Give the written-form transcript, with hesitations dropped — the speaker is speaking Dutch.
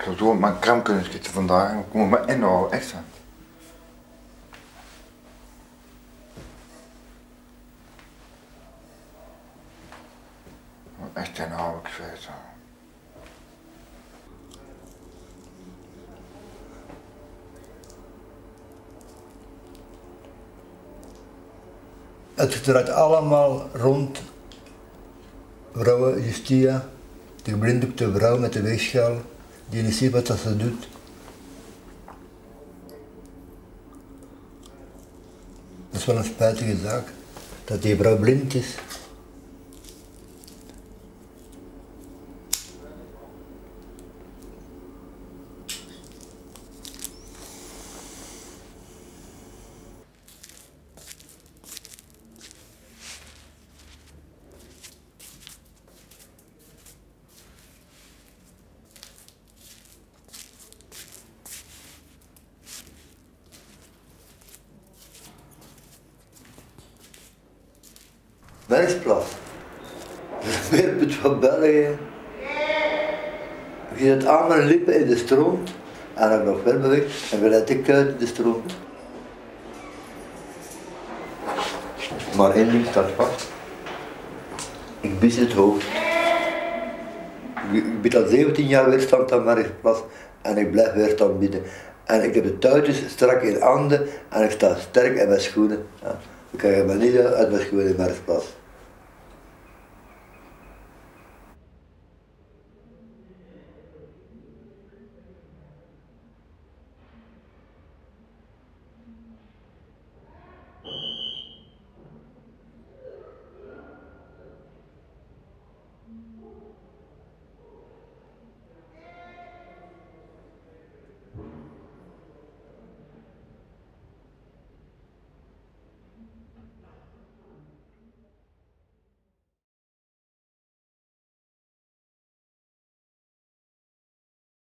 heb zo mijn kram kunnen schieten vandaag en ik moet me inhouden, echt zo. Echt inhouden, ik zeg het zo. Het draait allemaal rond vrouwen Justia, de geblinddoekte vrouw met de weegschaal, die niet ziet wat dat ze doet. Dat is wel een spijtige zaak, dat die vrouw blind is. Werkplaats. Het meerpunt van België. Je zit aan mijn lippen in de stroom en heb nog wel beweegt en geleid ik uit in de stroom. Maar één ding staat vast. Ik bied het hoofd. Ik bied al 17 jaar weerstand aan Werkplaats en ik blijf weerstand bieden. En ik heb de touwtjes strak in handen en ik sta sterk in mijn schoenen. Ja. Ik krijg me niet uit mijn schoenen in Werkplaats.